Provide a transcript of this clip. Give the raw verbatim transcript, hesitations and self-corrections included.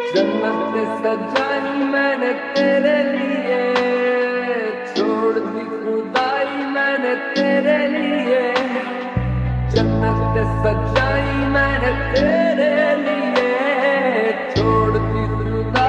जन्नत सजाई मैंने तेरे लिए, छोड़ दी खुदाई मैंने तेरे लिए। जन्नत सजाई मैंने तेरे लिए, छोड़ दी खुदाई